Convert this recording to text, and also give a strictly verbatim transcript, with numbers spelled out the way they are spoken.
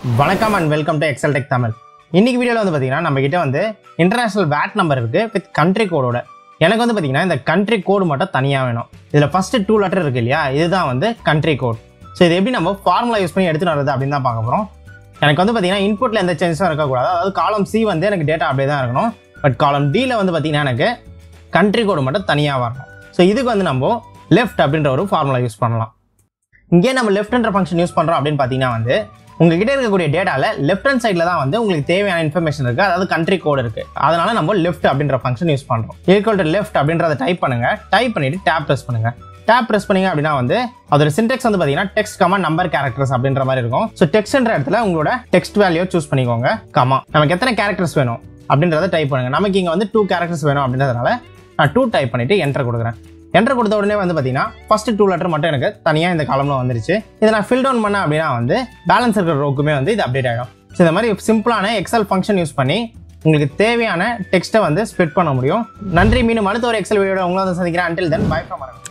வணக்கம் and welcome to Xltechtamil. இன்னைக்கு வீடியோல வந்து பாத்தீங்கன்னா நம்ம கிட்ட வந்து இன்டர்நேஷனல் வேட் நம்பர் இருக்கு வித் கண்ட்ரி கோடோட. எனக்கு வந்து பாத்தீங்கன்னா இந்த கண்ட்ரி கோட் மட்டும் தனியா வேணும். இதுல ஃபர்ஸ்ட் டூ லெட்டர் இருக்கு இல்லையா, இதுதான் வந்து கண்ட்ரி கோட். ஸோ இது எப்படி நம்ம ஃபார்முலா யூஸ் பண்ணி எடுத்துட்டு வரது அப்படின்னு தான் பார்க்க போறோம். எனக்கு வந்து பாத்தீங்கன்னா இன்புட்ல எந்த சேஞ்சஸும் இருக்கக்கூடாது. அதாவது காலம் சி வந்து எனக்கு டேட்டா அப்படியே தான் இருக்கணும். பட் காலம் டில வந்து பாத்தீங்கன்னா எனக்கு கண்ட்ரி கோடு மட்டும் தனியா வரணும். ஸோ இதுக்கு வந்து நம்ம லெஃப்ட் அப்படின்ற ஒரு ஃபார்முலா யூஸ் பண்ணலாம். இங்கே நம்ம லெஃப்ட்ன்ற ஃபங்க்ஷன் யூஸ் பண்றோம் அப்படின்னு பாத்தீங்கன்னா வந்து உங்ககிட்ட இருக்கக்கூடிய டேட்டால லெஃப்ட் ஹேண்ட் சைட்ல தான் வந்து உங்களுக்கு தேவையான இன்ஃபர்மேஷன் இருக்கு, அதாவது கண்ட்ரி கோட் இருக்கு. அதனால நம்ம லெஃப்ட் அப்படின்ற ஃபங்க்ஷன் யூஸ் பண்றோம். ஈக்குவல் டு லெஃப்ட் அப்படின்றத டைப் பண்ணுங்க. டைப் பண்ணிட்டு டேப் பிரஸ் பண்ணுங்க. டேப் பிரஸ் பண்ணீங்க அப்படின்னா வந்து அதோட சின்டெக்ஸ் வந்து பாத்தீங்கன்னா டெக்ஸ்ட் கமா நம்பர் கேரக்டர்ஸ் அப்படின்ற மாதிரி இருக்கும். ஸோ டெக்ஸ்ட்ன்ற இடத்துல உங்களோட டெக்ஸ்ட் வேல்யூ சூஸ் பண்ணிக்கோங்க. கமா நமக்கு எத்தனை கேரக்டர்ஸ் வேணும் அப்படின்றத டைப் பண்ணுங்க. நமக்கு இங்க வந்து டூ கேரக்டர்ஸ் வேணும் அப்படின்றதுனால நான் டூ டைப் பண்ணிட்டு என்டர் கொடுக்குறேன். என்டர் கொடுத்த உடனே வந்து பார்த்தீங்கன்னா ஃபர்ஸ்ட் டூ லெட்டர் மட்டும் எனக்கு தனியாக இந்த காலம்ல வந்துருச்சு. இதை நான் ஃபில் டவுன் பண்ணேன் அப்படின்னா வந்து பேலன்ஸ் இருக்கிற ரோக்குமே வந்து இது அப்டேட் ஆகிடும். ஸோ இந்த மாதிரி சிம்பிளான எக்ஸல் ஃபங்க்ஷன் யூஸ் பண்ணி உங்களுக்கு தேவையான டெக்ஸ்ட்டை வந்து ஸ்ப்ளிட் பண்ண முடியும். நன்றி. மீண்டும் அடுத்த ஒரு எக்ஸல் வீடியோட உங்களை வந்து சந்திக்கிறேன். Until then by from